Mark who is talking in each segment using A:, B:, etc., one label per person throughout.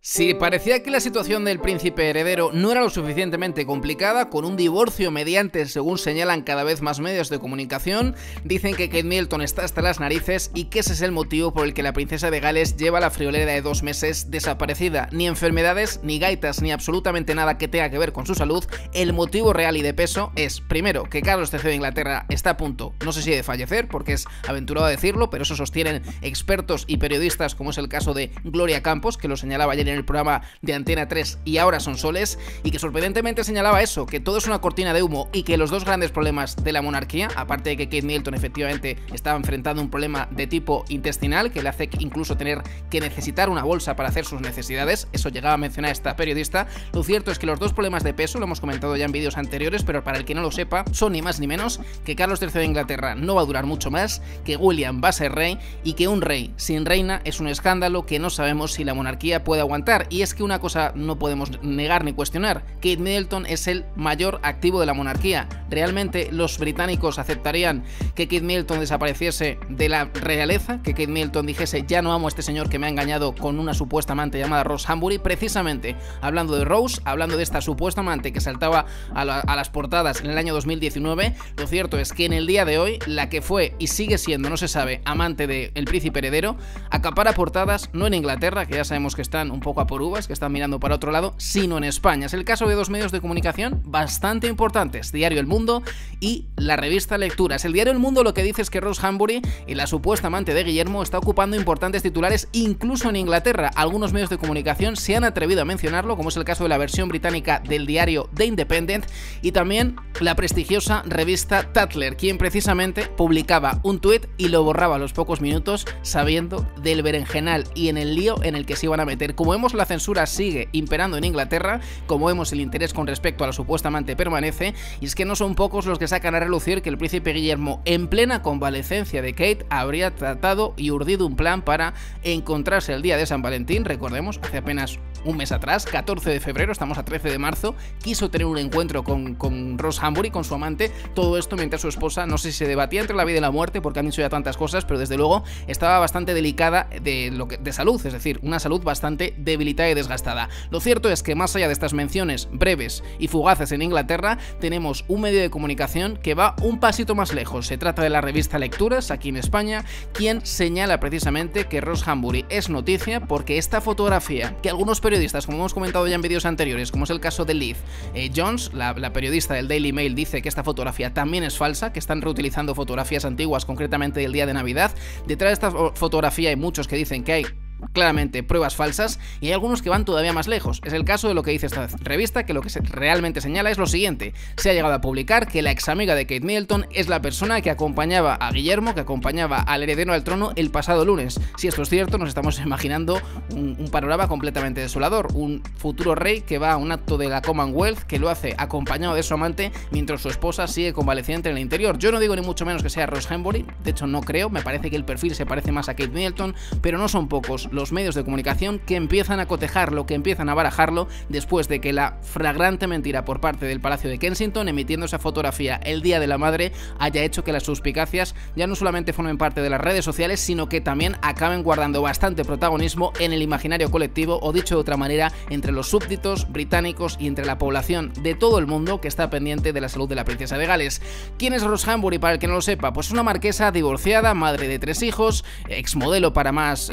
A: Si parecía que la situación del príncipe heredero no era lo suficientemente complicada, con un divorcio mediante, según señalan cada vez más medios de comunicación, dicen que Kate Middleton está hasta las narices y que ese es el motivo por el que la princesa de Gales lleva la friolera de 2 meses desaparecida. Ni enfermedades, ni gaitas, ni absolutamente nada que tenga que ver con su salud. El motivo real y de peso es, primero, que Carlos III de Inglaterra está a punto, no sé si de fallecer, porque es aventurado a decirlo, pero eso sostienen expertos y periodistas, como es el caso de Gloria Campos, que lo señalaba ayer en el programa de Antena 3 y ahora son soles, y que sorprendentemente señalaba eso, que todo es una cortina de humo y que los dos grandes problemas de la monarquía, aparte de que Kate Middleton efectivamente estaba enfrentando un problema de tipo intestinal que le hace incluso tener que necesitar una bolsa para hacer sus necesidades, eso llegaba a mencionar esta periodista, lo cierto es que los dos problemas de peso, lo hemos comentado ya en vídeos anteriores, pero para el que no lo sepa, son ni más ni menos que Carlos III de Inglaterra no va a durar mucho más, que William va a ser rey y que un rey sin reina es un escándalo que no sabemos si la monarquía puede aguantar. Y es que una cosa no podemos negar ni cuestionar, Kate Middleton es el mayor activo de la monarquía. ¿Realmente los británicos aceptarían que Kate Middleton desapareciese de la realeza? Que Kate Middleton dijese, ya no amo a este señor que me ha engañado con una supuesta amante llamada Rose Humbury? Precisamente, hablando de Rose, hablando de esta supuesta amante que saltaba a las portadas en el año 2019, lo cierto es que en el día de hoy, la que fue y sigue siendo, no se sabe, amante del príncipe heredero, acapara portadas no en Inglaterra, que ya sabemos que están un poco a por uvas, que están mirando para otro lado, sino en España. Es el caso de dos medios de comunicación bastante importantes, Diario El Mundo y la revista Lecturas. El Diario El Mundo lo que dice es que Rose Humbury, la supuesta amante de Guillermo, está ocupando importantes titulares incluso en Inglaterra. Algunos medios de comunicación se han atrevido a mencionarlo, como es el caso de la versión británica del diario The Independent y también la prestigiosa revista Tatler, quien precisamente publicaba un tuit y lo borraba a los pocos minutos sabiendo del berenjenal y en el lío en el que se iban a meter. Como vemos, la censura sigue imperando en Inglaterra, como vemos, el interés con respecto a la supuesta amante permanece, y es que no son pocos los que sacan a relucir que el príncipe Guillermo, en plena convalecencia de Kate, habría tratado y urdido un plan para encontrarse el día de San Valentín. Recordemos, hace apenas un mes atrás, 14 de febrero, estamos a 13 de marzo, quiso tener un encuentro con Rose Humbury, con su amante, todo esto mientras su esposa, no sé si se debatía entre la vida y la muerte, porque han dicho ya tantas cosas, pero desde luego estaba bastante delicada de salud, es decir, una salud bastante debilitada y desgastada. Lo cierto es que más allá de estas menciones breves y fugaces en Inglaterra, tenemos un medio de comunicación que va un pasito más lejos. Se trata de la revista Lecturas, aquí en España, quien señala precisamente que Rose Humbury es noticia porque esta fotografía, que algunos periodistas, como hemos comentado ya en vídeos anteriores, como es el caso de Liv Jones, la periodista del Daily Mail, dice que esta fotografía también es falsa, que están reutilizando fotografías antiguas, concretamente del día de Navidad. Detrás de esta fotografía hay muchos que dicen que hay claramente pruebas falsas y hay algunos que van todavía más lejos. Es el caso de lo que dice esta revista, que lo que realmente señala es lo siguiente: se ha llegado a publicar que la ex amiga de Kate Middleton es la persona que acompañaba a Guillermo, que acompañaba al heredero al trono el pasado lunes. Si esto es cierto, nos estamos imaginando un panorama completamente desolador, un futuro rey que va a un acto de la Commonwealth, que lo hace acompañado de su amante mientras su esposa sigue convaleciente en el interior. Yo no digo ni mucho menos que sea Rose Humbury, de hecho no creo, me parece que el perfil se parece más a Kate Middleton, pero no son pocos los medios de comunicación que empiezan a cotejarlo, que empiezan a barajarlo después de que la flagrante mentira por parte del Palacio de Kensington, emitiendo esa fotografía el día de la madre, haya hecho que las suspicacias ya no solamente formen parte de las redes sociales, sino que también acaben guardando bastante protagonismo en el imaginario colectivo, o dicho de otra manera, entre los súbditos británicos y entre la población de todo el mundo que está pendiente de la salud de la princesa de Gales. ¿Quién es Rose Humbury, para el que no lo sepa? Pues una marquesa divorciada, madre de 3 hijos, exmodelo para más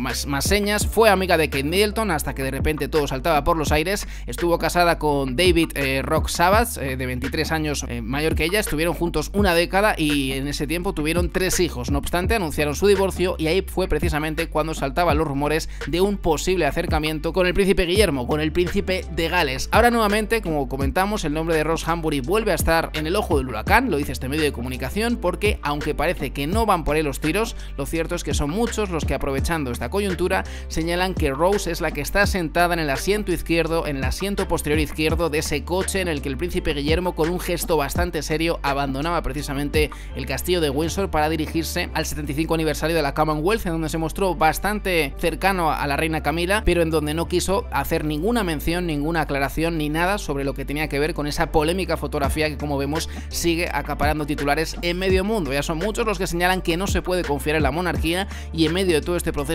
A: señas, fue amiga de Kate Middleton hasta que de repente todo saltaba por los aires. Estuvo casada con David Rock Savage, de 23 años mayor que ella, estuvieron juntos una década y en ese tiempo tuvieron 3 hijos. No obstante, anunciaron su divorcio y ahí fue precisamente cuando saltaban los rumores de un posible acercamiento con el príncipe Guillermo, con el príncipe de Gales. Ahora nuevamente, como comentamos, el nombre de Rose Humbury vuelve a estar en el ojo del huracán, lo dice este medio de comunicación, porque aunque parece que no van por ahí los tiros, lo cierto es que son muchos los que, aprovechando esta coyuntura, señalan que Rose es la que está sentada en el asiento izquierdo, en el asiento posterior izquierdo de ese coche en el que el príncipe Guillermo, con un gesto bastante serio, abandonaba precisamente el castillo de Windsor para dirigirse al 75 aniversario de la Commonwealth, en donde se mostró bastante cercano a la reina Camila, pero en donde no quiso hacer ninguna mención, ninguna aclaración ni nada sobre lo que tenía que ver con esa polémica fotografía que, como vemos, sigue acaparando titulares en medio mundo. Ya son muchos los que señalan que no se puede confiar en la monarquía y en medio de todo este proceso el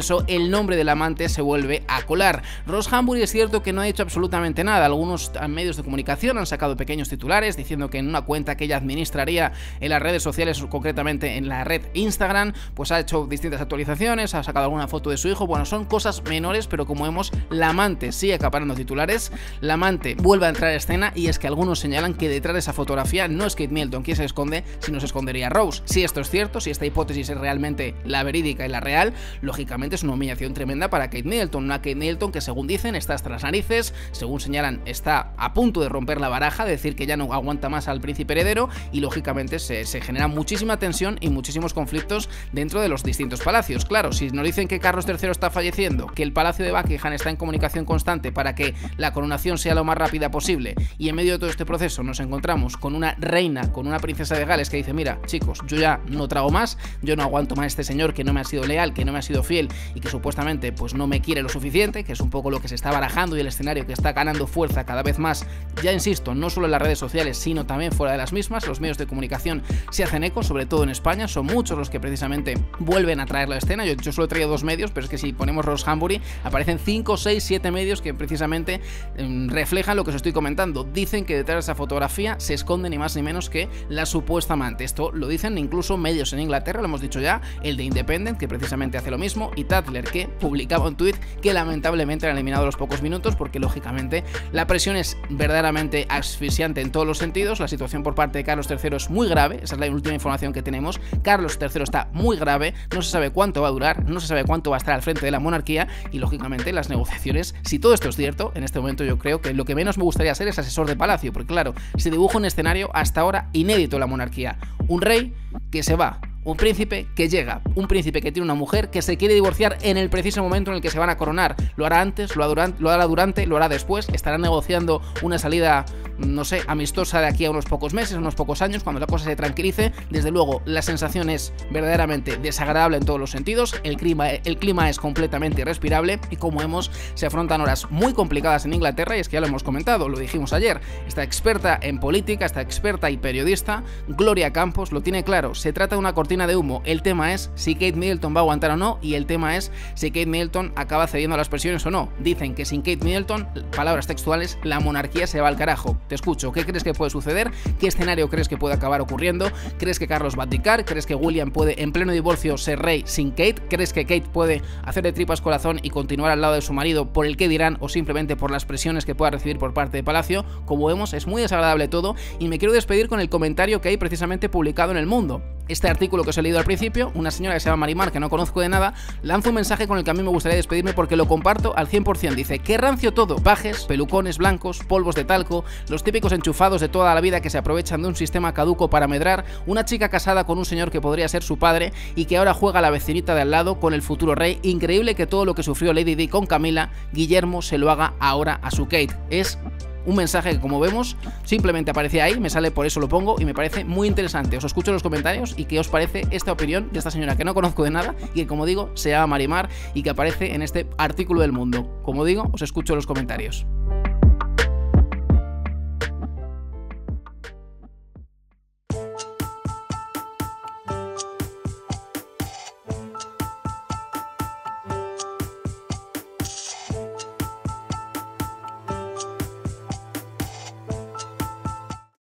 A: el nombre del amante se vuelve a colar. Ross Hambury es cierto que no ha dicho absolutamente nada. Algunos medios de comunicación han sacado pequeños titulares diciendo que en una cuenta que ella administraría en las redes sociales, concretamente en la red Instagram, pues ha hecho distintas actualizaciones, ha sacado alguna foto de su hijo. Bueno, son cosas menores, pero como vemos, la amante sigue acaparando titulares, la amante vuelve a entrar a escena, y es que algunos señalan que detrás de esa fotografía no es Kate Middleton quien se esconde, sino se escondería Rose. Si esto es cierto, si esta hipótesis es realmente la verídica y la real, lógicamente es una humillación tremenda para Kate Middleton, una Kate Middleton que, según dicen, está hasta las narices, según señalan, está a punto de romper la baraja, de decir que ya no aguanta más al príncipe heredero, y lógicamente se genera muchísima tensión y muchísimos conflictos dentro de los distintos palacios. Claro, si nos dicen que Carlos III está falleciendo, que el palacio de Buckingham está en comunicación constante para que la coronación sea lo más rápida posible, y en medio de todo este proceso nos encontramos con una reina, con una princesa de Gales que dice: mira, chicos, yo ya no trago más, yo no aguanto más a este señor que no me ha sido leal, que no me ha sido fiel y que supuestamente pues no me quiere lo suficiente, que es un poco lo que se está barajando y el escenario que está ganando fuerza cada vez más, ya insisto, no solo en las redes sociales, sino también fuera de las mismas. Los medios de comunicación se hacen eco, sobre todo en España, son muchos los que precisamente vuelven a traer la escena. Yo solo he traído 2 medios, pero es que si ponemos Ross Hambury aparecen 5, 6, 7 medios que precisamente reflejan lo que os estoy comentando. Dicen que detrás de esa fotografía se esconde ni más ni menos que la supuesta amante. Esto lo dicen incluso medios en Inglaterra, lo hemos dicho ya, el de Independent, que precisamente hace lo mismo, y Tatler, que publicaba un tuit que lamentablemente han eliminado a los pocos minutos, porque lógicamente la presión es verdaderamente asfixiante en todos los sentidos. La situación por parte de Carlos III es muy grave, esa es la última información que tenemos. Carlos III está muy grave, no se sabe cuánto va a durar, no se sabe cuánto va a estar al frente de la monarquía, y lógicamente las negociaciones, si todo esto es cierto, en este momento yo creo que lo que menos me gustaría ser es asesor de palacio, porque claro, se dibuja un escenario hasta ahora inédito en la monarquía: un rey que se va, un príncipe que llega, un príncipe que tiene una mujer que se quiere divorciar en el preciso momento en el que se van a coronar. Lo hará antes, lo hará durante, lo hará después, estará negociando una salida, no sé, amistosa de aquí a unos pocos meses, unos pocos años, cuando la cosa se tranquilice. Desde luego, la sensación es verdaderamente desagradable en todos los sentidos, el clima es completamente irrespirable, y como vemos, se afrontan horas muy complicadas en Inglaterra, y es que ya lo hemos comentado, lo dijimos ayer, esta experta en política, esta experta y periodista, Gloria Campos, lo tiene claro: se trata de una cortina de humo. El tema es si Kate Middleton va a aguantar o no, y el tema es si Kate Middleton acaba cediendo a las presiones o no. Dicen que sin Kate Middleton, palabras textuales, la monarquía se va al carajo. Te escucho, ¿qué crees que puede suceder? ¿Qué escenario crees que puede acabar ocurriendo? ¿Crees que Carlos va a abdicar? ¿Crees que William puede, en pleno divorcio, ser rey sin Kate? ¿Crees que Kate puede hacer de tripas corazón y continuar al lado de su marido por el que dirán, o simplemente por las presiones que pueda recibir por parte de Palacio? Como vemos, es muy desagradable todo, y me quiero despedir con el comentario que hay precisamente publicado en El Mundo. Este artículo que os he leído al principio, una señora que se llama Marimar, que no conozco de nada, lanza un mensaje con el que a mí me gustaría despedirme porque lo comparto al 100%. Dice: qué rancio todo, pajes, pelucones blancos, polvos de talco, los típicos enchufados de toda la vida que se aprovechan de un sistema caduco para medrar, una chica casada con un señor que podría ser su padre y que ahora juega a la vecinita de al lado con el futuro rey. Increíble que todo lo que sufrió Lady Di con Camila, Guillermo se lo haga ahora a su Kate. Es un mensaje que, como vemos, simplemente aparece ahí, me sale, por eso lo pongo, y me parece muy interesante. Os escucho en los comentarios y qué os parece esta opinión de esta señora que no conozco de nada y que, como digo, se llama Marimar y que aparece en este artículo del Mundo. Como digo, os escucho en los comentarios.